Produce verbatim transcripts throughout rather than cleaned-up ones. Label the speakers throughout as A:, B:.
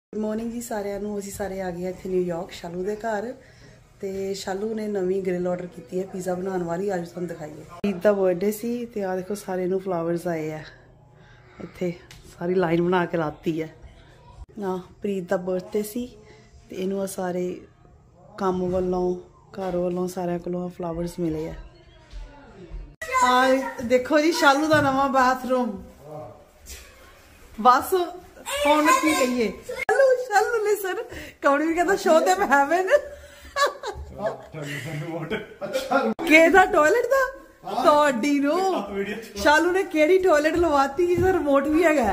A: Good morning जी सारिਆਂ ਨੂੰ। ਅਸੀਂ ਸਾਰੇ ਆ ਗਏ ਇੱਥੇ ਨਿਊਯਾਰਕ ਸ਼ਾਲੂ ਦੇ ਘਰ ਤੇ ਸ਼ਾਲੂ ਨੇ ਨਵੀਂ ਗ੍ਰਿਲ ਆਰਡਰ ਕੀਤੀ ਹੈ ਪੀਜ਼ਾ ਬਣਾਉਣ ਵਾਲੀ। ਅੱਜ ਤੁਹਾਨੂੰ ਦਿਖਾਈਏ। ਈਦ ਦਾ ਬਰਥਡੇ ਸੀ ਤੇ ਆ ਦੇਖੋ ਸਾਰੇ ਨੂੰ ਫਲਾਵਰਸ ਆਏ ਆ। ਇੱਥੇ ਸਾਰੀ ਲਾਈਨ ਬਣਾ ਕੇ ਲਾਤੀ ਹੈ ਨਾ। ਪ੍ਰੀਤ ਦਾ ਬਰਥਡੇ ਸੀ ਤੇ ਇਹਨੂੰ ਆ ਸਾਰੇ ਕੰਮ ਵੱਲੋਂ ਘਰ ਵੱਲੋਂ ਸਾਰਿਆਂ ਕੋਲੋਂ ਫਲਾਵਰਸ ਮਿਲੇ ਆ। ਆ ਦੇਖੋ ਜੀ ਸ਼ਾਲੂ ਦਾ ਨਵਾਂ ਬਾਥਰੂਮ। बस ਹੁਣ ਕੀ ਕਹੀਏ। ਸ਼ਾਲੂ ਸ਼ਾਲੂ ਲਿਸਨ ਕੌਣ ਵੀ ਕਹਿੰਦਾ ਸ਼ੋ them heaven। ਕਿਹਦਾ ਟਾਇਲਟ ਦਾ ਤੁਹਾਡੀ ਨੂੰ ਸ਼ਾਲੂ ਨੇ ਕਿਹੜੀ ਟਾਇਲਟ ਲਵਾਤੀ ਜਿਹਦਾ ਰਿਮੋਟ ਵੀ ਹੈਗਾ।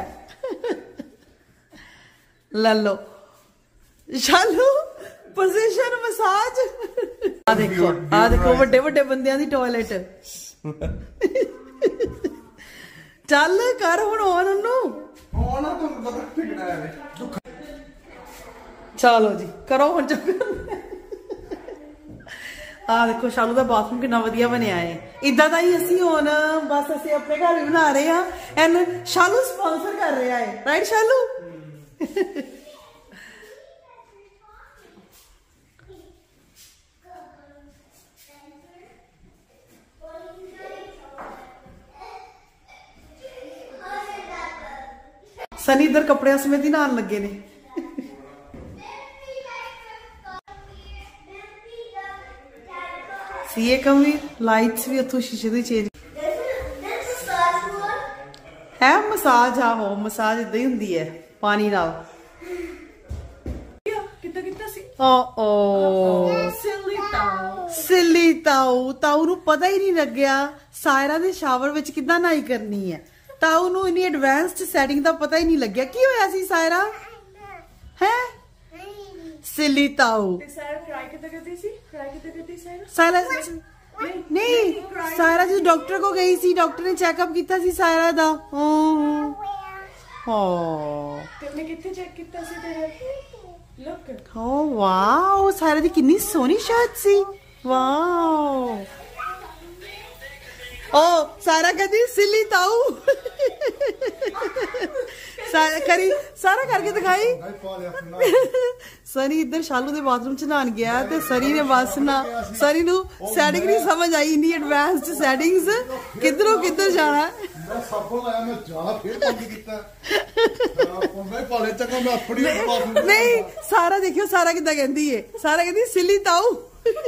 A: ਲੈ ਲੋ ਸ਼ਾਲੂ ਪੋਜੀਸ਼ਨ ਮਸਾਜ। ਆ ਦੇਖੋ ਆ ਦੇਖੋ ਵੱਡੇ ਵੱਡੇ ਬੰਦਿਆਂ ਦੀ ਟਾਇਲਟ। ਚੱਲ ਕਰ ਹੁਣ ਆਨ ਉਹਨੂੰ। चलो जी करो हम चक्कर। आ देखो शालू का बाथरूम कितना वधिया बनया है। इदा का ही असी हुण बस असी अपने घर भी बना रहे हैं एंड शालू स्पॉन्सर कर रहा है। राइट शालू। सनी इधर कपड़े समेत ही नहान लगे ने। सीए कमी लाइट्स भी उतो शीशे दी चेंज है। मसाज आहो मसाज इदा ही हुंदी है पानी नाल। ओ ओ सिली ताऊ ताऊ नू पता ही नहीं लग्या सायरा दे शावर विच किदां नहाई करनी है। ताऊ नू इन्नी एडवांस्ड सेटिंग दा पता ही नहीं लग्या की होया सी सायरा है। सिली ताऊ सायरा नहीं सायरा जी डॉक्टर को गई सी डॉक्टर ने चेकअप किया सी सायरा दा। ओ वाओ सायरा दी कितनी सोहनी शर्ट सी। वाओ ओ सारा कहती सिली ताऊ। सारा करी सारा करके दिखाई। सनी इधर शालू दे बाथरूम च नहान गया ते सनी ने बस ना सनी नू सेटिंग नहीं समझ आई। इन्नी एडवांस्ड सेटिंग्स किधरों किधर जाना। नहीं सारा देखियो सारा किदा कहती है। सारा कहती सिली ताऊ।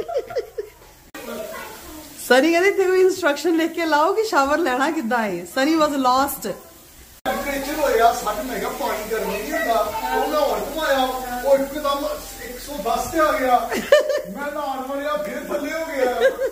A: सनी कहते थे कोई इंस्ट्रक्शन लिख के लाओ कि शावर लेना किदा है। Sunny was lost. टेंपरेचर होया साठ मैं क्या पानी गर्मी नहीं होता वो मैं और घुमाया वो एकदम एक सौ दस पे आ गया। मैं नहान वाला फिर थल्ले हो गया।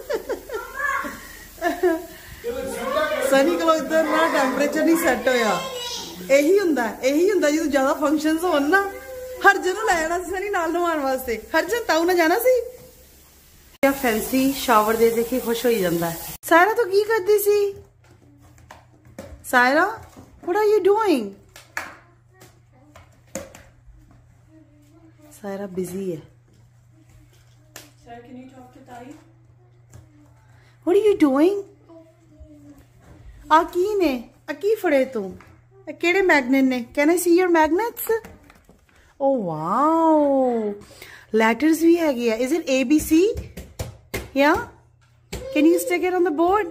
A: सनी को इधर ना टेंपरेचर नहीं सेट होया। यही हुंदा यही हुंदा जो ज्यादा फंक्शनस होन ना। हरजन नूं लै जाना सी सनी नाल नहान वास्ते। हरजन ताऊ ना जाना सी। फैंसी शावर दे देख के खुश हो जाता है। सायरा तो की करती सी। Saira what are you doing. Saira busy है। Sir, can you talk to Tayi? What are you doing? आ की ने आ की फड़े तू केड़े मैग्नेट ने। Can I see your magnets. Oh wow letters भी है। Is it A B C. Yeah? Can you stick it on the board?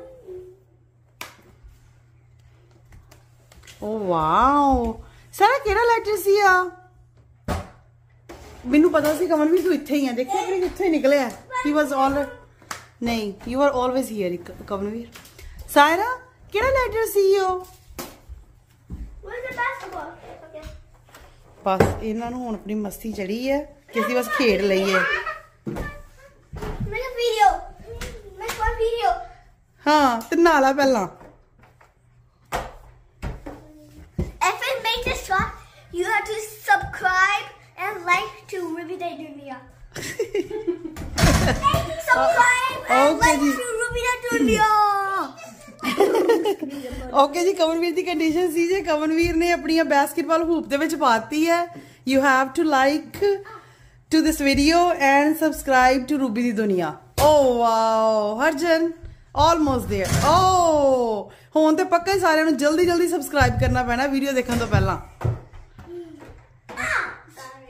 A: Oh wow! सारा केड़ा लेटर सी आ। मैनू पता सी कमल भी तू इत्थे ही है। देखिए कि कित्थे निकले है। He was all नहीं you are always here Kamalveer. Saira केड़ा लेटर सी ओ। Where's the basketball? Okay. बस इन्हां नूं हुण अपनी मस्ती चढ़ी है कि असीं बस खेड लईए। हाँ ते नाला पहला।
B: If it made this shot, you have to subscribe and like to Ruby Day Dunia. Subscribe and like to Ruby Day Dunia.
A: Okay जी कमलवीर दी कंडीशन सी जे कमलवीर ने अपनी बास्केटबॉल हूप दे विच पाती है। You have to like to this video and subscribe to Ruby दी दुनिया। Oh wow Harjan almost there. ओ हुण ते पक्का ही सारिਆਂ ਨੂੰ जल्दी जल्दी सब्सक्राइब करना पैना वीडियो देखने तो पहला।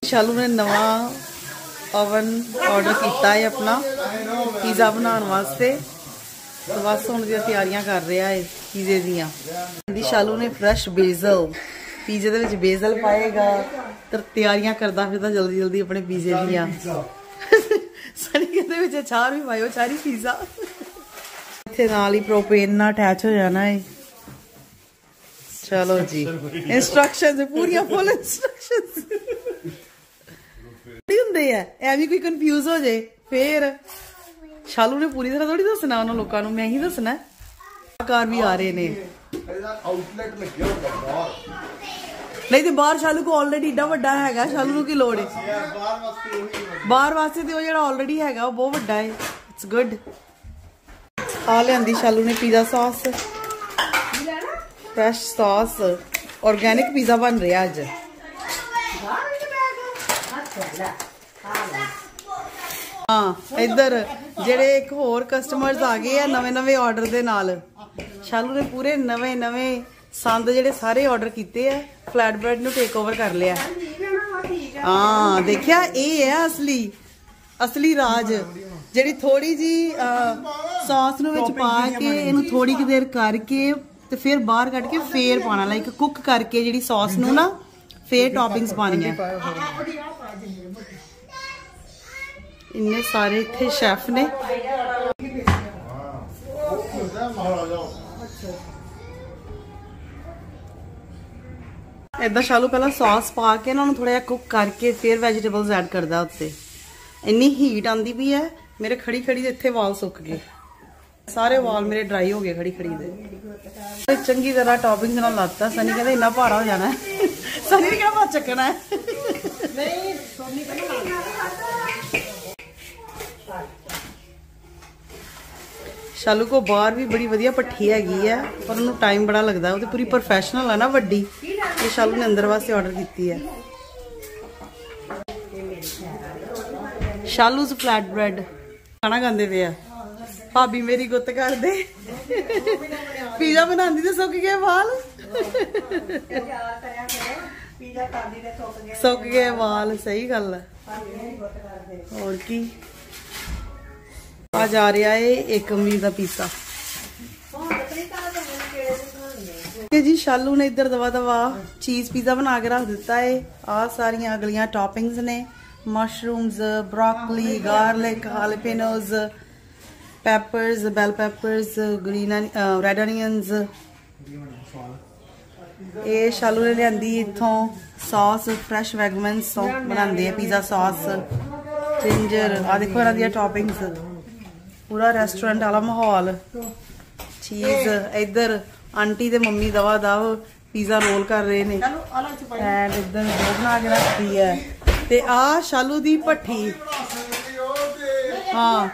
A: शालू ने नवा ओवन ऑर्डर किया है अपना पिज़्ज़ा बनाने वास्ते, तो बस हुण दी तैयारियां कर रहा है पिज़्ज़े दियां। शालू ने फ्रैश बेज़ल पिज़्ज़े दे विच बेज़ल पाएगा, तो तैयारियां करदा फिरदा जल्दी जल्दी अपने पिज़्ज़े दियां। सनी कहते विच अचार भी पाओ, चारी पिज़्ज़ा इत्थे नाल ही प्रोपेन नाल अटैच हो जाना है। चलो जी, इंस्ट्रक्शंस पूरी फुल इंस्ट्रक्शंस हुंदे है, एवं कोई कंफ्यूज हो जाए फिर शालू ने पूरी तरह थोड़ी दसना उन्होंने लोगों को, मैं ही दसना। कार भी आ रहे ने नहीं तो बाहर शालू को ऑलरेडी इड्डा वड्डा है, शालू की लोड़ है बाहर वास्ते, तो जो ऑलरेडी है वो बहुत वड्डा है। It's good. आ लियांदी शालू ने pizza sauce, fresh sauce, organic pizza बन रहा अज। हाँ इधर जेडे एक होर कस्टमर्स आ गए हैं नवे नवे ऑर्डर दे नाल। शालू ने पूरे नवे नवे संद जेडे सारे ऑर्डर किए है, फ्लैट ब्रेड नू टेक ओवर कर लिया। हाँ देखिया, ये है असली असली राज, जेडी थोड़ी जी सॉस नू विच पा के इनू थोड़ी की देर करके ते फिर बाहर कट के फिर पाना, लाइक कुक करके जेडी सॉस नू ना फिर टॉपिंग्स पानी है। इन्ने सारे इत्थे शेफ ने। इदा शालू पहला सॉस पा के ना थोड़ा कुक करके फिर वैजीटेबल्स ऐड करदा उत्ते। इन्नी हीट आंदी भी है, मेरे खड़ी खड़ी दे इत्थे वाल सुक गए, सारे वाल मेरे ड्राई हो गए खड़ी खड़ी दे। चंगी तरह टॉपिंग ना लाता। सनी कहते इन्ना भारा हो जाना है। सनी ने क्या बात चकना है। शालू को बाहर भी बड़ी वधिया भट्ठी हैगी है, पर उन्होंने टाइम बड़ा लगता है, वो तो पूरी प्रोफेशनल है ना वड्डी, ये शालू ने अंदर वास्ते ऑर्डर की है। शालूज फ्लैट ब्रेड खाना खाते पे भाभी मेरी गुत्त कर दे। पिज़्ज़ा बनाती तो सुक गए वाल, सुक गए वाल, सही गल है। और की आज आ रहा है एक अमीर का पिज़्ज़ा जी। शालू ने इधर दवा दवा चीज पिज़्ज़ा बना के रख दिता है। आ सारियां अगलियां टॉपिंग्स ने, mushrooms, broccoli, garlic, jalapenos, peppers, bell peppers, green red onions. ये शालू ने लियांदी इत्थों सॉस, फ्रैश वैगमन्स तो बनाते हैं पिज़्ज़ा सॉस, जिंजर। आ देखो इन्हां दी टॉपिंग्स, पूरा रेस्टोरेंट वाला माहौल। चीज इधर आंटी ते मम्मी दवा दव पिज़्ज़ा रोल कर रहे ने, एंड इधर वो बना के रखती है। ते आ शालू दी भट्ठी। हाँ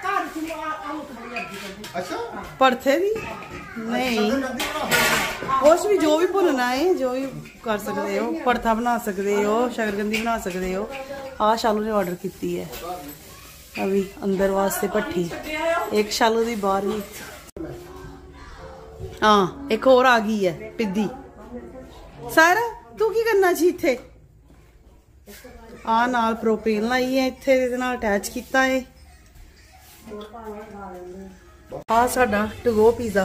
A: भरथे दी नहीं, कुछ भी जो भी भुनना है, जो भी कर सकते हो, भरथा बना सकते हो, शकरकंदी बना सकते हो। आ शालू ने ऑर्डर की है अभी अंदर वास्ते भट्ठी, एक शालू दी बाहर भी। हाँ एक और आ गई है पिद्दी। सारा तू की करना जी इत्थे? आ नाल प्रोपेन लाई है इत्थे, इहदे नाल अटैच कीता है। आ साडा टू गो पिज़्ज़ा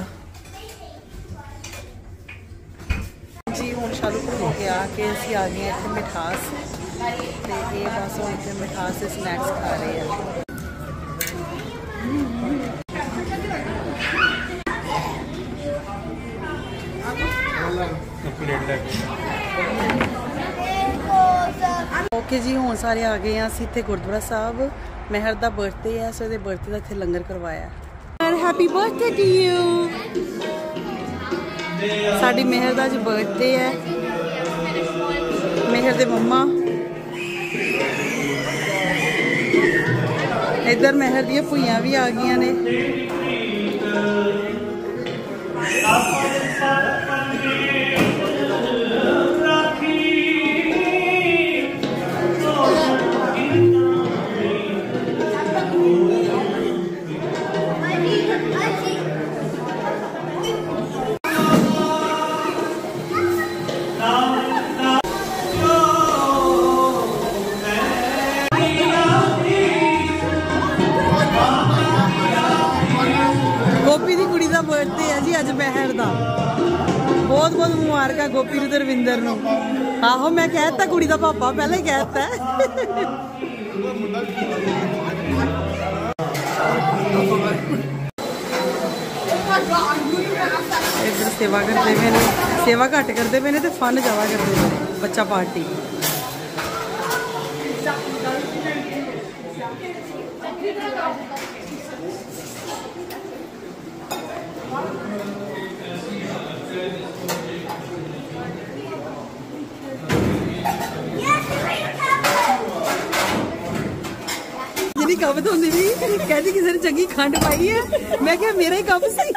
A: जी। हुण शालू को के आके असीं आ गए इत्थे मिठास, ते ये बस हुण इत्थे मिठास ते स्नैक्स खा रहे हैं। ओके जी, हुण सारे आ गए हैं असीं इत्थे गुरुद्वारा साहब। मेहर दा बर्थडे है, सो इहदे बर्थडे दा इत्थे लंगर करवाया। Happy birthday to you. साडी मेहर दा अज बर्थडे है। मेहर दे मम्मा इधर मेहर दी भुइयां भी आ गई ने। बर्थडे है जी अज महर दा। बहुत बहुत मुबारक गोपी नूं ते रविंदर नूं। आहो मैं कहता कुड़ी दा पापा पहले ही कहता है। इधर सेवा करते पे ने, सेवा घट करते पे ने ते फन ज्यादा करते पे ने। बच्चा पार्टी जी कप धोंदी भी कहती किसी ने चंगी खंड पाई है। मैं क्या मेरा ही कप सी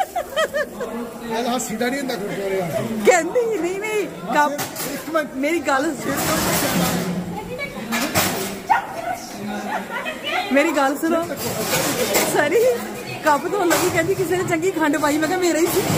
A: कहती नहीं नहीं कप मेरी गल मेरी गल सुनो सारी कप धोन लगी कहती किसी ने चंगी खंड पाई। मैं क्या मेरा ही सी।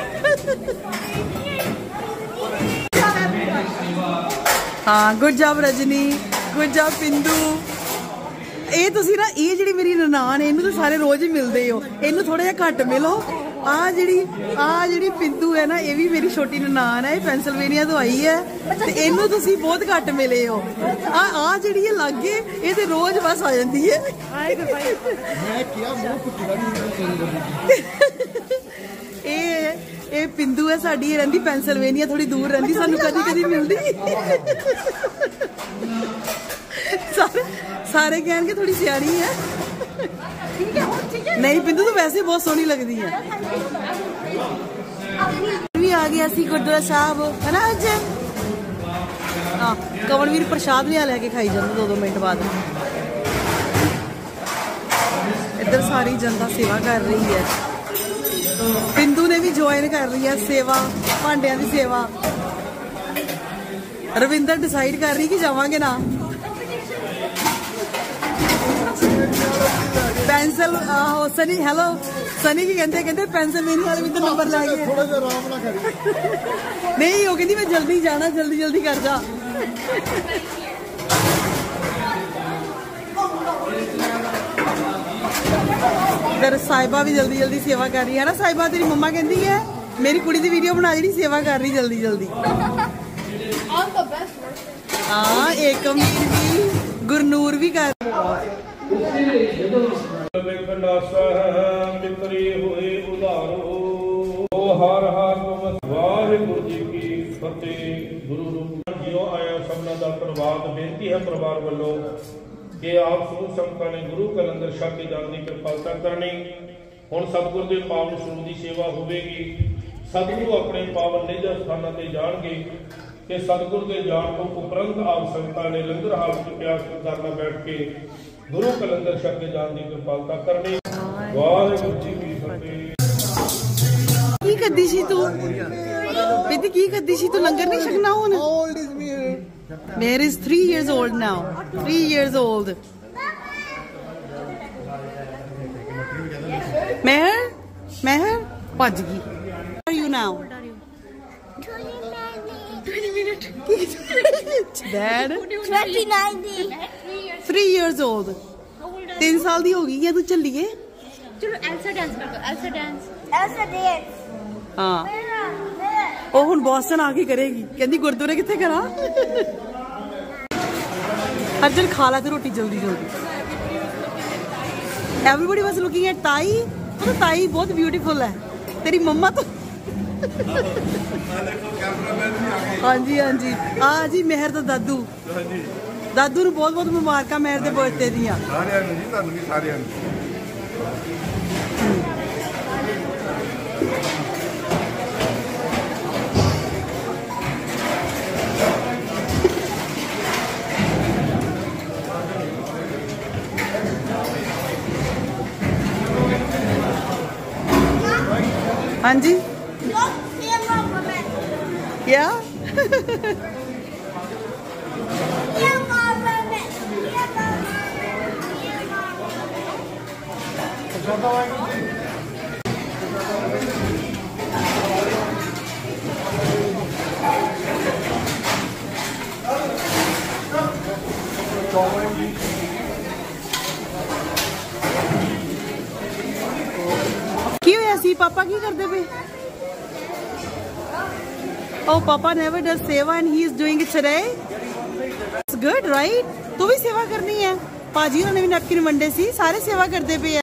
A: हाँ good job Rajni good job Pindu. ਇਹ ਤੁਸੀਂ ਨਾ ਇਹ ਜਿਹੜੀ ਮੇਰੀ ਨਨਾਣ ਇਹਨੂੰ ਤਾਂ ਸਾਰੇ ਰੋਜ਼ ਹੀ ਮਿਲਦੇ ਹੋ ਇਹਨੂੰ ਥੋੜਾ ਜਿਹਾ ਘੱਟ ਮਿਲੋ। ਆ ਜਿਹੜੀ ਆ ਜਿਹੜੀ ਪਿੰਦੂ ਹੈ ਨਾ ਇਹ ਵੀ ਮੇਰੀ ਛੋਟੀ ਨਨਾਣ ਹੈ। ਇਹ ਪੈਂਸਿਲਵੇਨੀਆ ਤੋਂ ਆਈ ਹੈ ਤੇ ਇਹਨੂੰ ਤੁਸੀਂ ਬਹੁਤ ਘੱਟ ਮਿਲੇ ਹੋ। ਆ ਆ ਜਿਹੜੀ ਇਹ ਲੱਗੇ ਇਹ ਤੇ ਰੋਜ਼ ਬਸ ਆ ਜਾਂਦੀ ਹੈ। ਮੈਂ ਕਿਹਾ ਮੂੰਹ ਕੁੱਟਦਾ ਨਹੀਂ। ਇਹ ਇਹ ਪਿੰਦੂ ਹੈ ਸਾਡੀ ਇਹ ਰਹਿੰਦੀ ਪੈਂਸਿਲਵੇਨੀਆ ਥੋੜੀ ਦੂਰ ਰਹਿੰਦੀ ਸਾਨੂੰ ਕਦੀ ਕਦੀ ਮਿਲਦੀ। सारे सारे कहने थोड़ी सियानी है। नहीं पिंदू तो वैसे बहुत सोहनी लगती है। भी आ गया सी गुरुद्वारा साहब है ना अज। हाँ कवनवीर प्रसाद लिया लैके खाई जाता दो दो मिनट बाद। इधर सारी जनता सेवा कर रही है। पिंदू ने भी ज्वाइन कर रही है सेवा भांडिया की सेवा। रविंदर डिसाइड कर रही कि जावांगे ना। पेंसिल आहो सनी हेलो सनी की कहते कहते पेंसिलवेनिया वाले भी तो नंबर लै गए। थोड़ा जिहा आराम ना करी नहीं वो कहती मैं जल्दी जाना जल्दी जल्दी कर जा। इधर साहिबा भी जल्दी जल्दी सेवा कर रही है ना। साहिबा तेरी मम्मा कहती है मेरी कुड़ी की वीडियो बना जी सेवा कर रही जल्दी जल्दी। हाँ एकम भी गुरनूर भी कर
C: मित्री हुए उदारो हर हर वाहिगुरु जी की फतेह। गुरु रूप जियो आया सबना दा प्रभात बेनती है परिवार वालों कि आप समूह संगतां ने गुरु कलंदर छक के जान की कृपालता करनी। हुण सतगुरु के पावन स्वरूप की सेवा होगी। सतगुरु अपने पावन निज स्थानां ते जाणगे कि सतगुरु के जान तो उपरंत आप संगतां ने लंगर हाल च प्यास करना बैठ के गुरु कलंदर छक के जान की कृपालता करनी। वाहिगुरु जी की फतेह।
A: की करदी सी तू बेटी की करदी सी तू लंगर नहीं छकना हुन। मेरे is three years old now three years old. Mehar Mehar भज गई। Are you now Dad
B: twenty ninety
A: three years old तीन साल दी हो गई है तू चलिए।
D: चलो एल्सा डांस कर दो एल्सा डांस
B: Elsa dance
A: हाँ ओ हुन बॉस्टन आके करेगी कहंदी गुरुद्वारे किथे करा। अर्जन खा ला ते रोटी जल्दी जल्दी। एवरीबॉडी वाज लुकिंग एट ताई। तो ताई बहुत ब्यूटीफुल है तेरी मम्मा तो। हाँ जी हाँ जी हाँ जी मेहर तो दादू दादू नूं बहुत बहुत मुबारक मेहर दे बर्थडे दियां। हाँ जी क्या की होया सी ਹਾਂਜੀ ਪਾਪਾ ਕੀ ਕਰਦੇ ਪਏ? Oh, Papa never does seva and he is doing it today. It's good, right? तू भी सेवा करनी है? पाजी उन्होंने भी नैपकिन वंडे सी, सारे सेवा करते पे है।